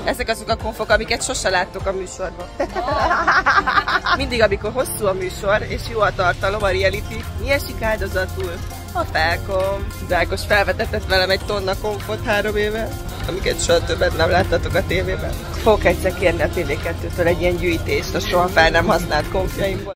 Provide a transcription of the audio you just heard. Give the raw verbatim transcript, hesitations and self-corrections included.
Ezek azok a konfok, amiket sose láttok a műsorban. Mindig, amikor hosszú a műsor, és jó a tartalom, a reality, mi esik áldozatul? A felkom. Dákos felvetetett velem egy tonna konfot három éve, amiket soha többet nem láttatok a tévében. Fogok egyszer kérni a té vé kettőtől egy ilyen gyűjtést a soha fel nem használt konfjaimból.